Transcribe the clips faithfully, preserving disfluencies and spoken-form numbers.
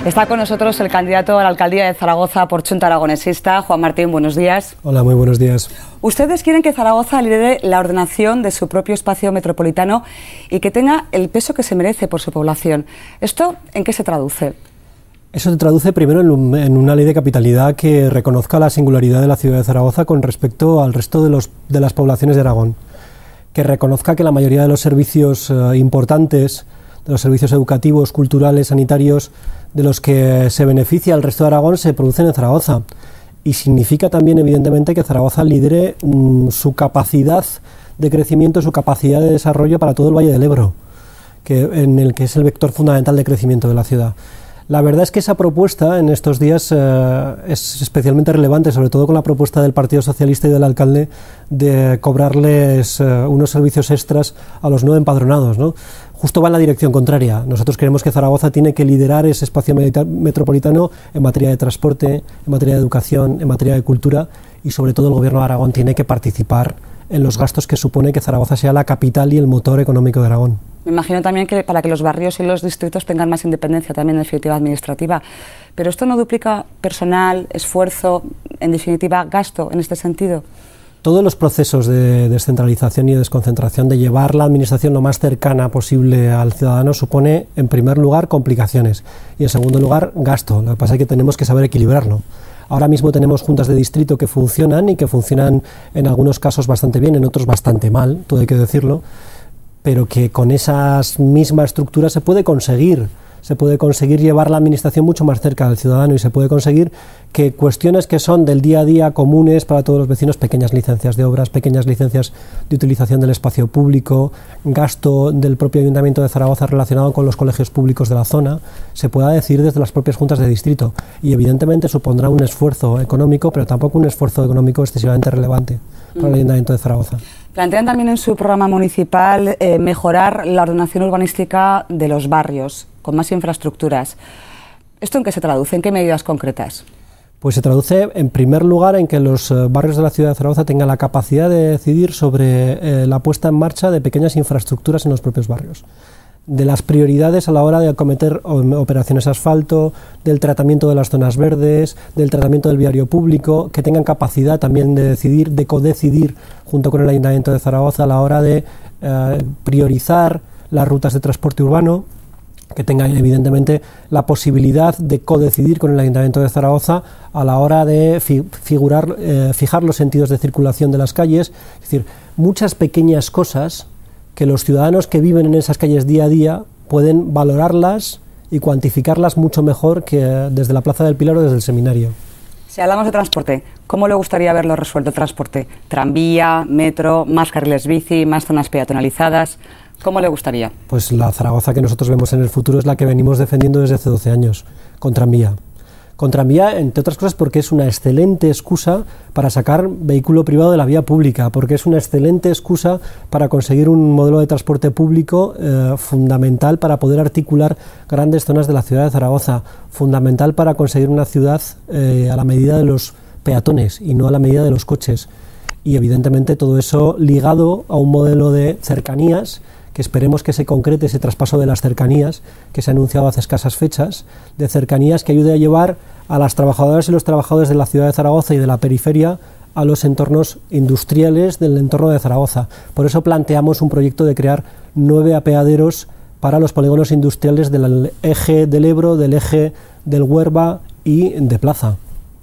Está con nosotros el candidato a la alcaldía de Zaragoza por Chunta Aragonesista, Juan Martín, buenos días. Hola, muy buenos días. Ustedes quieren que Zaragoza lidere la ordenación de su propio espacio metropolitano y que tenga el peso que se merece por su población. ¿Esto en qué se traduce? Eso se traduce primero en, un, en una ley de capitalidad que reconozca la singularidad de la ciudad de Zaragoza con respecto al resto de, los, de las poblaciones de Aragón, que reconozca que la mayoría de los servicios eh, importantes, de los servicios educativos, culturales, sanitarios, de los que se beneficia el resto de Aragón, se producen en Zaragoza. Y significa también, evidentemente, que Zaragoza lidere um, su capacidad de crecimiento, su capacidad de desarrollo para todo el Valle del Ebro, que, en el que es el vector fundamental de crecimiento de la ciudad. La verdad es que esa propuesta en estos días eh, es especialmente relevante, sobre todo con la propuesta del Partido Socialista y del alcalde de cobrarles eh, unos servicios extras a los no empadronados, ¿no? Justo va en la dirección contraria. Nosotros creemos que Zaragoza tiene que liderar ese espacio metropolitano en materia de transporte, en materia de educación, en materia de cultura, y sobre todo el Gobierno de Aragón tiene que participar en los gastos que supone que Zaragoza sea la capital y el motor económico de Aragón. Me imagino también que para que los barrios y los distritos tengan más independencia también en definitiva administrativa. Pero esto no duplica personal, esfuerzo, en definitiva gasto en este sentido. Todos los procesos de descentralización y desconcentración, de llevar la administración lo más cercana posible al ciudadano, supone en primer lugar complicaciones y en segundo lugar gasto. Lo que pasa es que tenemos que saber equilibrarlo. Ahora mismo tenemos juntas de distrito que funcionan y que funcionan en algunos casos bastante bien, en otros bastante mal, todo hay que decirlo, pero que con esa misma estructura se puede conseguir, se puede conseguir llevar la administración mucho más cerca del ciudadano y se puede conseguir que cuestiones que son del día a día comunes para todos los vecinos, pequeñas licencias de obras, pequeñas licencias de utilización del espacio público, gasto del propio Ayuntamiento de Zaragoza relacionado con los colegios públicos de la zona, se pueda decidir desde las propias juntas de distrito y evidentemente supondrá un esfuerzo económico, pero tampoco un esfuerzo económico excesivamente relevante para el Ayuntamiento de Zaragoza. Plantean también en su programa municipal eh, mejorar la ordenación urbanística de los barrios, con más infraestructuras. ¿Esto en qué se traduce? ¿En qué medidas concretas? Pues se traduce, en primer lugar, en que los eh, barrios de la ciudad de Zaragoza tengan la capacidad de decidir sobre eh, la puesta en marcha de pequeñas infraestructuras en los propios barrios, de las prioridades a la hora de acometer operaciones asfalto, del tratamiento de las zonas verdes, del tratamiento del viario público, que tengan capacidad también de decidir, de codecidir junto con el Ayuntamiento de Zaragoza a la hora de eh, priorizar las rutas de transporte urbano, que tengan evidentemente la posibilidad de codecidir con el Ayuntamiento de Zaragoza a la hora de fi figurar, eh, fijar los sentidos de circulación de las calles, es decir, muchas pequeñas cosas que los ciudadanos que viven en esas calles día a día pueden valorarlas y cuantificarlas mucho mejor que desde la Plaza del Pilar o desde el seminario. Si hablamos de transporte, ¿cómo le gustaría verlo resuelto el transporte? ¿Tranvía, metro, más carriles bici, más zonas peatonalizadas? ¿Cómo le gustaría? Pues la Zaragoza que nosotros vemos en el futuro es la que venimos defendiendo desde hace doce años, con tranvía. Con tranvía, entre otras cosas, porque es una excelente excusa para sacar vehículo privado de la vía pública, porque es una excelente excusa para conseguir un modelo de transporte público eh, fundamental para poder articular grandes zonas de la ciudad de Zaragoza, fundamental para conseguir una ciudad eh, a la medida de los peatones y no a la medida de los coches. Y evidentemente todo eso ligado a un modelo de cercanías, que esperemos que se concrete ese traspaso de las cercanías que se ha anunciado hace escasas fechas, de cercanías que ayude a llevar a las trabajadoras y los trabajadores de la ciudad de Zaragoza y de la periferia a los entornos industriales del entorno de Zaragoza. Por eso planteamos un proyecto de crear nueve apeaderos para los polígonos industriales del eje del Ebro, del eje del Huerva y de Plaza.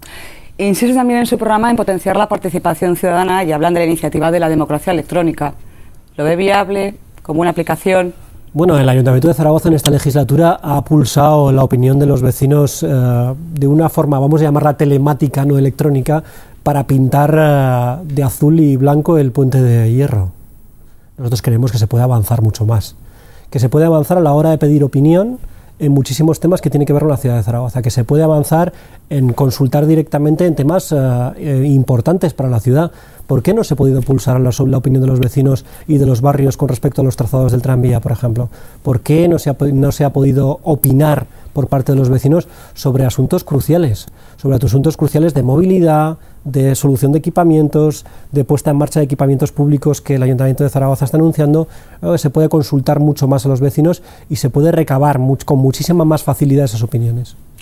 Insiste también en su programa en potenciar la participación ciudadana y hablan de la iniciativa de la democracia electrónica. ¿Lo ve viable? ¿Como una aplicación? Bueno, el Ayuntamiento de Zaragoza en esta legislatura ha pulsado la opinión de los vecinos eh, de una forma, vamos a llamarla telemática, no electrónica, para pintar eh, de azul y blanco el puente de hierro. Nosotros creemos que se puede avanzar mucho más, que se puede avanzar a la hora de pedir opinión en muchísimos temas que tienen que ver con la ciudad de Zaragoza, que se puede avanzar en consultar directamente en temas eh, importantes para la ciudad. ¿Por qué no se ha podido pulsar la, la opinión de los vecinos y de los barrios con respecto a los trazados del tranvía, por ejemplo? ¿Por qué no se ha, no se ha podido opinar por parte de los vecinos sobre asuntos cruciales, sobre asuntos cruciales de movilidad, de solución de equipamientos, de puesta en marcha de equipamientos públicos que el Ayuntamiento de Zaragoza está anunciando? Eh, se puede consultar mucho más a los vecinos y se puede recabar much, con muchísima más facilidad esas opiniones.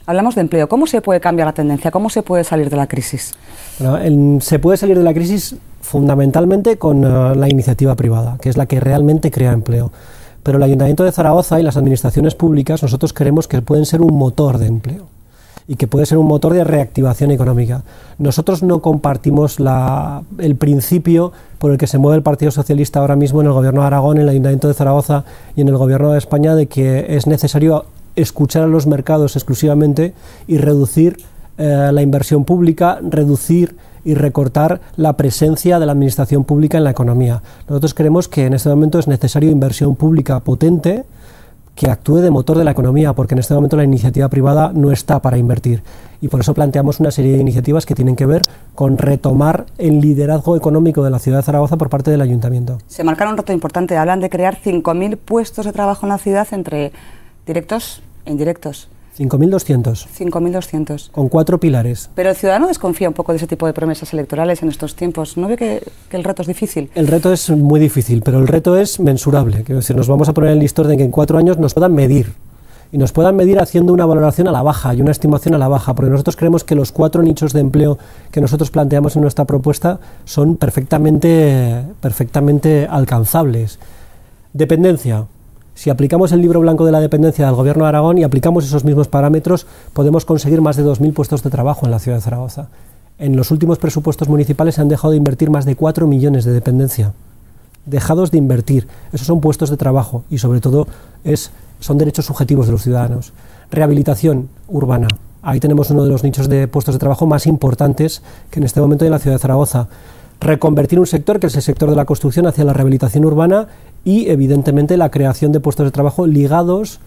Hablamos de empleo. ¿Cómo se puede cambiar la tendencia? ¿Cómo se puede salir de la crisis? Bueno, el, se puede salir de la crisis fundamentalmente con uh, la iniciativa privada, que es la que realmente crea empleo. Pero el Ayuntamiento de Zaragoza y las administraciones públicas, nosotros creemos que pueden ser un motor de empleo y que puede ser un motor de reactivación económica. Nosotros no compartimos la, el principio por el que se mueve el Partido Socialista ahora mismo en el Gobierno de Aragón, en el Ayuntamiento de Zaragoza y en el Gobierno de España, de que es necesario escuchar a los mercados exclusivamente y reducir eh, la inversión pública, reducir y recortar la presencia de la administración pública en la economía. Nosotros creemos que en este momento es necesario inversión pública potente que actúe de motor de la economía, porque en este momento la iniciativa privada no está para invertir. Y por eso planteamos una serie de iniciativas que tienen que ver con retomar el liderazgo económico de la ciudad de Zaragoza por parte del Ayuntamiento. Se marcaron un reto importante. Hablan de crear cinco mil puestos de trabajo en la ciudad entre directos e indirectos. cinco mil doscientos. cinco mil doscientos. Con cuatro pilares. Pero el ciudadano desconfía un poco de ese tipo de promesas electorales en estos tiempos. ¿No ve que, que el reto es difícil? El reto es muy difícil, pero el reto es mensurable. Quiero decir, nos vamos a poner el listón de que en cuatro años nos puedan medir. Y nos puedan medir haciendo una valoración a la baja y una estimación a la baja, porque nosotros creemos que los cuatro nichos de empleo que nosotros planteamos en nuestra propuesta son perfectamente, perfectamente alcanzables. Dependencia. Si aplicamos el libro blanco de la dependencia del Gobierno de Aragón y aplicamos esos mismos parámetros, podemos conseguir más de dos mil puestos de trabajo en la ciudad de Zaragoza. En los últimos presupuestos municipales se han dejado de invertir más de cuatro millones de dependencia. Dejados de invertir. Esos son puestos de trabajo y sobre todo es, son derechos subjetivos de los ciudadanos. Rehabilitación urbana. Ahí tenemos uno de los nichos de puestos de trabajo más importantes que en este momento hay en la ciudad de Zaragoza. Reconvertir un sector, que es el sector de la construcción, hacia la rehabilitación urbana y, evidentemente, la creación de puestos de trabajo ligados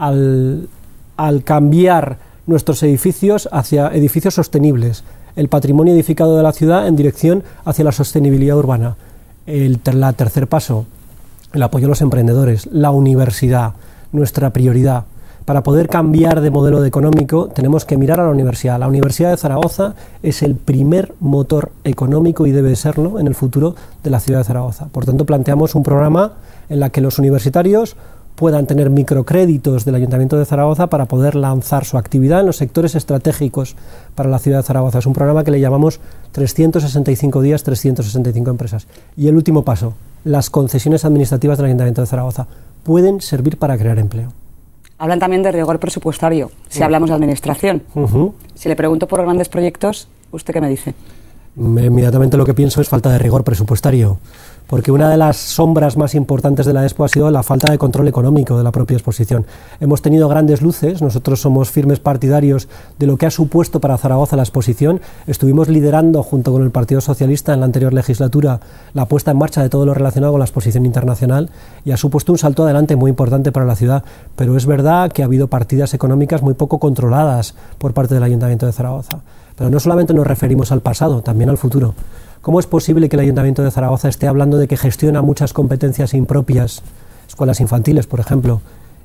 al, al cambiar nuestros edificios hacia edificios sostenibles, el patrimonio edificado de la ciudad en dirección hacia la sostenibilidad urbana. El la tercer paso, el apoyo a los emprendedores, la universidad, nuestra prioridad. Para poder cambiar de modelo económico tenemos que mirar a la universidad. La Universidad de Zaragoza es el primer motor económico, y debe serlo en el futuro, de la ciudad de Zaragoza. Por tanto, planteamos un programa en el que los universitarios puedan tener microcréditos del Ayuntamiento de Zaragoza para poder lanzar su actividad en los sectores estratégicos para la ciudad de Zaragoza. Es un programa que le llamamos trescientos sesenta y cinco días, trescientas sesenta y cinco empresas. Y el último paso, las concesiones administrativas del Ayuntamiento de Zaragoza pueden servir para crear empleo. Hablan también de rigor presupuestario, si uh-huh. hablamos de administración. Uh-huh. Si le pregunto por grandes proyectos, ¿usted qué me dice? Inmediatamente lo que pienso es falta de rigor presupuestario, porque una de las sombras más importantes de la Expo ha sido la falta de control económico de la propia exposición. Hemos tenido grandes luces, nosotros somos firmes partidarios de lo que ha supuesto para Zaragoza la exposición. Estuvimos liderando junto con el Partido Socialista en la anterior legislatura la puesta en marcha de todo lo relacionado con la exposición internacional y ha supuesto un salto adelante muy importante para la ciudad, pero es verdad que ha habido partidas económicas muy poco controladas por parte del Ayuntamiento de Zaragoza. Pero no solamente nos referimos al pasado, también al futuro. ¿Cómo es posible que el Ayuntamiento de Zaragoza esté hablando de que gestiona muchas competencias impropias, escuelas infantiles, por ejemplo,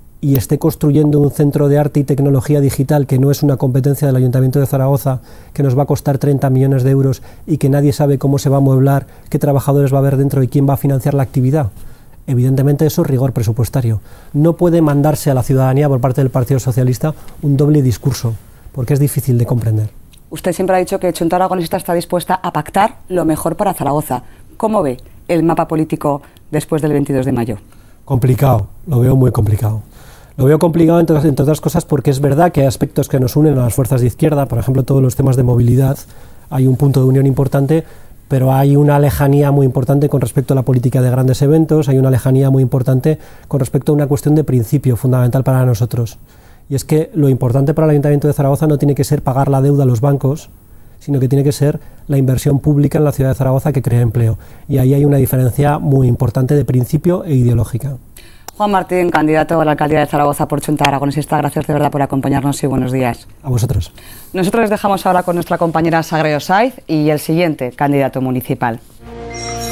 y esté construyendo un centro de arte y tecnología digital que no es una competencia del Ayuntamiento de Zaragoza, que nos va a costar treinta millones de euros y que nadie sabe cómo se va a amueblar, qué trabajadores va a haber dentro y quién va a financiar la actividad? Evidentemente eso es rigor presupuestario. No puede mandarse a la ciudadanía por parte del Partido Socialista un doble discurso, porque es difícil de comprender. Usted siempre ha dicho que Chunta Aragonista está dispuesta a pactar lo mejor para Zaragoza. ¿Cómo ve el mapa político después del veintidós de mayo? Complicado, lo veo muy complicado. Lo veo complicado, entre, entre otras cosas, porque es verdad que hay aspectos que nos unen a las fuerzas de izquierda, por ejemplo, todos los temas de movilidad, hay un punto de unión importante, pero hay una lejanía muy importante con respecto a la política de grandes eventos, hay una lejanía muy importante con respecto a una cuestión de principio fundamental para nosotros. Y es que lo importante para el Ayuntamiento de Zaragoza no tiene que ser pagar la deuda a los bancos, sino que tiene que ser la inversión pública en la ciudad de Zaragoza que crea empleo. Y ahí hay una diferencia muy importante de principio e ideológica. Juan Martín, candidato a la alcaldía de Zaragoza por Chunta Aragonista, gracias de verdad por acompañarnos y buenos días. A vosotros. Nosotros les dejamos ahora con nuestra compañera Sagrario Saiz y el siguiente candidato municipal.